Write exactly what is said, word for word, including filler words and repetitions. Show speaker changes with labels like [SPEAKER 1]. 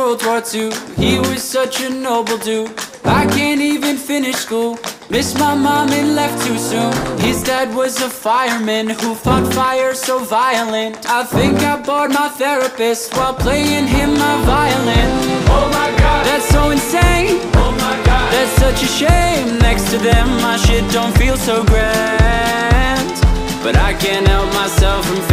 [SPEAKER 1] World War Two. He was such a noble dude. I can't even finish school. Missed my mom and left too soon. His dad was a fireman who fought fire so violent. I think I bored my therapist while playing him my violin. Oh my god, that's so insane. Oh my god, that's such a shame. Next to them my shit don't feel so grand, but I can't help myself from